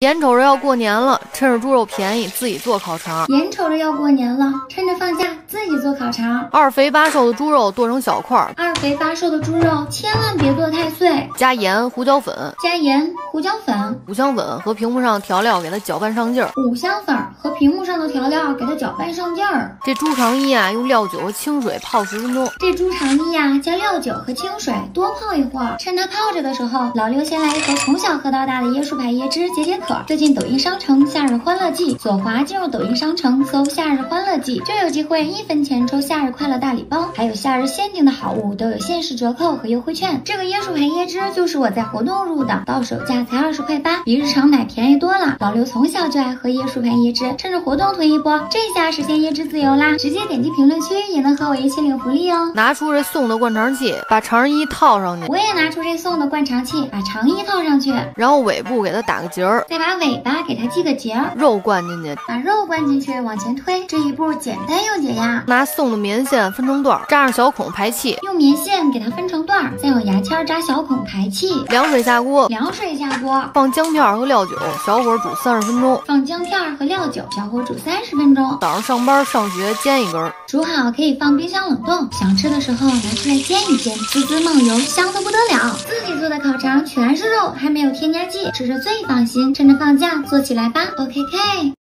眼瞅着要过年了，趁着猪肉便宜，自己做烤肠。 眼瞅着要过年了，趁着放假自己做烤肠。 二肥八瘦的猪肉剁成小块， 二肥八瘦的猪肉千万别剁太碎， 加盐、胡椒粉、五香粉和屏幕上调料给它搅拌上劲儿。 五香粉和屏幕上的调料给它搅拌上劲儿。 这猪肠衣啊，用料酒和清水泡10分钟。 这猪肠衣呀，加料酒和清水多泡一会儿。趁它泡着的时候，老刘先来一盒从小喝到大的椰树牌椰汁解解渴。最近抖音商城夏日欢乐季，左滑进入抖音商城搜夏日欢乐季，就有机会1分钱抽夏日快乐大礼包，还有夏日限定的好物都有限时折扣和优惠券。这个椰树牌椰汁就是我在活动入的，到手价才20块8，比日常买便宜多了。老刘从小就爱喝椰树牌椰汁，趁着活动囤一波，这下实现椰汁自由啦！直接点击评论区也能和我一起领福利哦。 拿出这送的灌肠器，把肠衣套上去。 我也拿出这送的灌肠器，把肠衣套上去， 然后尾部给它打个结儿， 再把尾巴给它系个结儿。 肉灌进去， 把肉灌进去，往前推，这一步简单又解压。 拿送的棉线分成段，扎上小孔排气， 用棉线给它分成段，再用牙签扎小孔排气。 凉水下锅，放姜片和料酒，小火煮30分钟。 放姜片和料酒，小火煮30分钟。 早上上班上学煎一根， 煮好可以放冰箱冷冻，想吃的时候拿出来煎一煎，滋滋冒油，香得不得了。自己做的烤肠全是肉，还没有添加剂，吃着最放心。趁着放假做起来吧 ，OKK。